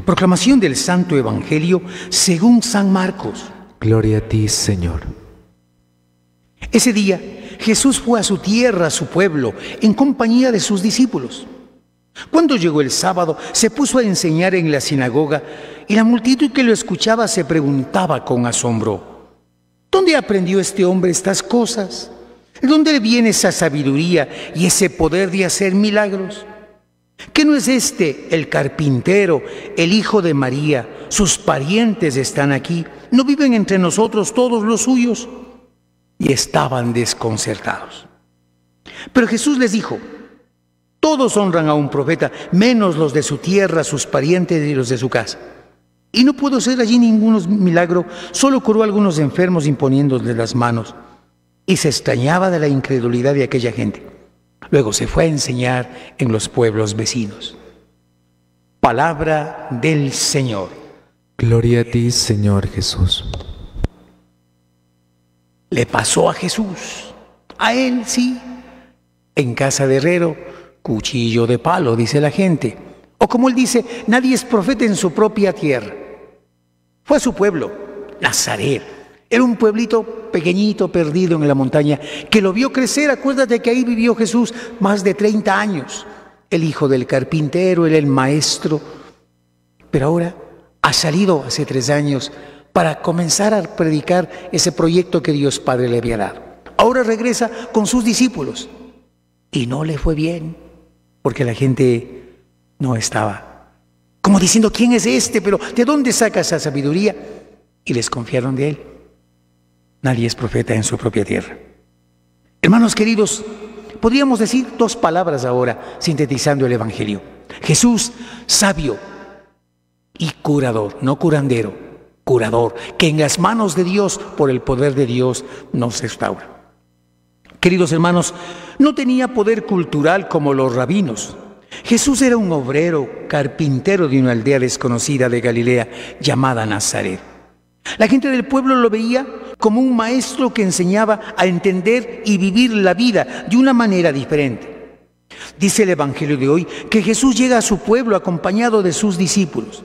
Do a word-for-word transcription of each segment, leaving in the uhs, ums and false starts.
Proclamación del Santo Evangelio según San Marcos. Gloria a ti, Señor. Ese día Jesús fue a su tierra, a su pueblo, en compañía de sus discípulos. Cuando llegó el sábado, se puso a enseñar en la sinagoga y la multitud que lo escuchaba se preguntaba con asombro: ¿dónde aprendió este hombre estas cosas? ¿De dónde viene esa sabiduría y ese poder de hacer milagros? ¿Qué no es este el carpintero, el hijo de María? Sus parientes están aquí. ¿No viven entre nosotros todos los suyos? Y estaban desconcertados. Pero Jesús les dijo: todos honran a un profeta, menos los de su tierra, sus parientes y los de su casa. Y no pudo hacer allí ningún milagro, solo curó a algunos enfermos imponiéndoles las manos. Y se extrañaba de la incredulidad de aquella gente. Luego se fue a enseñar en los pueblos vecinos. Palabra del Señor. Gloria a ti, Señor Jesús. Le pasó a Jesús, a él sí, en casa de herrero, cuchillo de palo, dice la gente. O como él dice, nadie es profeta en su propia tierra. Fue a su pueblo, Nazaret. Era un pueblito pequeñito, perdido en la montaña, que lo vio crecer. Acuérdate que ahí vivió Jesús más de treinta años. El hijo del carpintero, era el maestro. Pero ahora ha salido hace tres años para comenzar a predicar ese proyecto que Dios Padre le había dado. Ahora regresa con sus discípulos. Y no le fue bien, porque la gente no estaba como diciendo: ¿quién es este? Pero ¿de dónde saca esa sabiduría? Y les confiaron de él. Nadie es profeta en su propia tierra. Hermanos queridos, podríamos decir dos palabras ahora, sintetizando el Evangelio. Jesús, sabio y curador, no curandero, curador, que en las manos de Dios, por el poder de Dios, nos restaura. Queridos hermanos, no tenía poder cultural como los rabinos. Jesús era un obrero, carpintero de una aldea desconocida de Galilea llamada Nazaret. La gente del pueblo lo veía como un maestro que enseñaba a entender y vivir la vida de una manera diferente. Dice el Evangelio de hoy que Jesús llega a su pueblo acompañado de sus discípulos.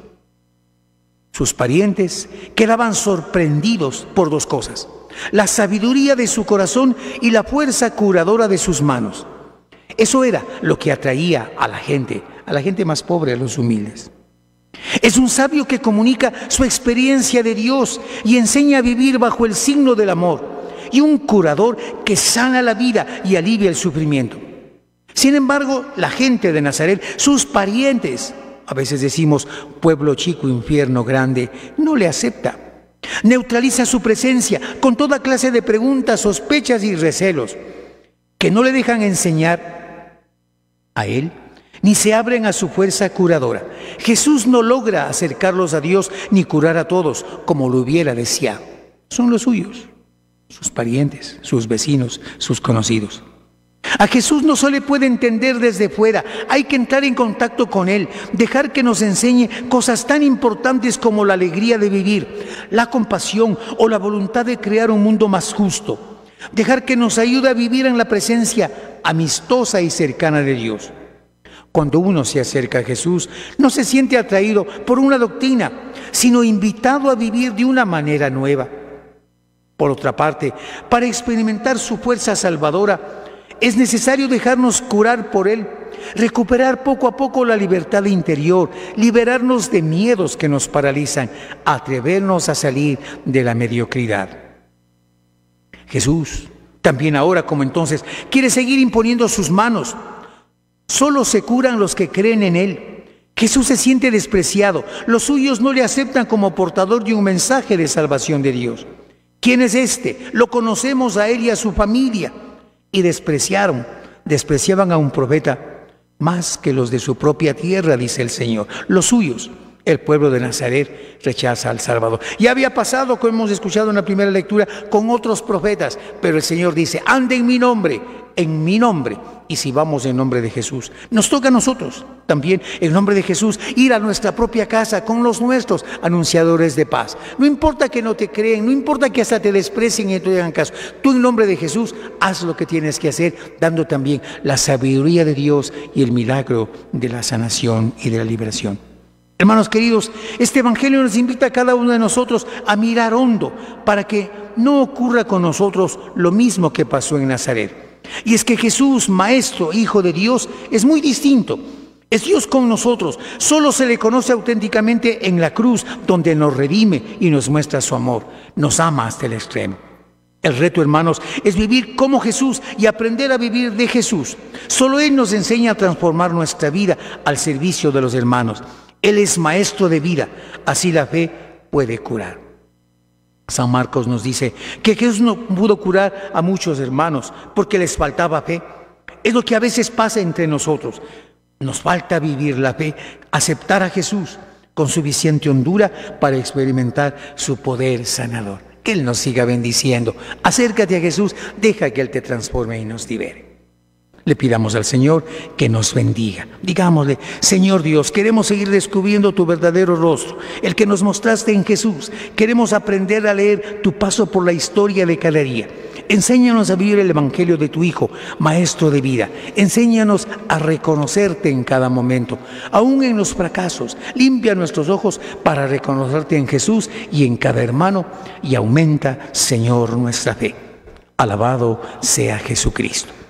Sus parientes quedaban sorprendidos por dos cosas: la sabiduría de su corazón y la fuerza curadora de sus manos. Eso era lo que atraía a la gente, a la gente más pobre, a los humildes. Es un sabio que comunica su experiencia de Dios y enseña a vivir bajo el signo del amor, y un curador que sana la vida y alivia el sufrimiento. Sin embargo, la gente de Nazaret, sus parientes, a veces decimos pueblo chico, infierno grande, no le acepta. Neutraliza su presencia con toda clase de preguntas, sospechas y recelos que no le dejan enseñar a él, ni se abren a su fuerza curadora. Jesús no logra acercarlos a Dios ni curar a todos como lo hubiera deseado. Son los suyos, sus parientes, sus vecinos, sus conocidos. A Jesús no se le puede entender desde fuera. Hay que entrar en contacto con Él, dejar que nos enseñe cosas tan importantes como la alegría de vivir, la compasión o la voluntad de crear un mundo más justo. Dejar que nos ayude a vivir en la presencia amistosa y cercana de Dios. Cuando uno se acerca a Jesús, no se siente atraído por una doctrina, sino invitado a vivir de una manera nueva. Por otra parte, para experimentar su fuerza salvadora, es necesario dejarnos curar por Él, recuperar poco a poco la libertad interior, liberarnos de miedos que nos paralizan, atrevernos a salir de la mediocridad. Jesús, también ahora como entonces, quiere seguir imponiendo sus manos. Solo se curan los que creen en Él. Jesús se siente despreciado. Los suyos no le aceptan como portador de un mensaje de salvación de Dios. ¿Quién es este? Lo conocemos a Él y a su familia. Y despreciaron, despreciaban a un profeta más que los de su propia tierra, dice el Señor. Los suyos, el pueblo de Nazaret, rechaza al Salvador. Ya había pasado, como hemos escuchado en la primera lectura, con otros profetas, pero el Señor dice: ande en mi nombre, en mi nombre. Y si vamos en nombre de Jesús, nos toca a nosotros también, en nombre de Jesús, ir a nuestra propia casa con los nuestros anunciadores de paz. No importa que no te creen, no importa que hasta te desprecien y no te hagan caso. Tú en nombre de Jesús haz lo que tienes que hacer, dando también la sabiduría de Dios y el milagro de la sanación y de la liberación. Hermanos queridos, este Evangelio nos invita a cada uno de nosotros a mirar hondo para que no ocurra con nosotros lo mismo que pasó en Nazaret. Y es que Jesús, Maestro, Hijo de Dios, es muy distinto. Es Dios con nosotros. Solo se le conoce auténticamente en la cruz, donde nos redime y nos muestra su amor. Nos ama hasta el extremo. El reto, hermanos, es vivir como Jesús y aprender a vivir de Jesús. Solo Él nos enseña a transformar nuestra vida al servicio de los hermanos. Él es maestro de vida, así la fe puede curar. San Marcos nos dice que Jesús no pudo curar a muchos hermanos porque les faltaba fe. Es lo que a veces pasa entre nosotros. Nos falta vivir la fe, aceptar a Jesús con suficiente hondura para experimentar su poder sanador. Que Él nos siga bendiciendo. Acércate a Jesús, deja que Él te transforme y nos libere. Le pidamos al Señor que nos bendiga. Digámosle: Señor Dios, queremos seguir descubriendo tu verdadero rostro, el que nos mostraste en Jesús. Queremos aprender a leer tu paso por la historia de cada día. Enséñanos a vivir el Evangelio de tu Hijo, Maestro de vida. Enséñanos a reconocerte en cada momento, aún en los fracasos. Limpia nuestros ojos para reconocerte en Jesús y en cada hermano, y aumenta, Señor, nuestra fe. Alabado sea Jesucristo.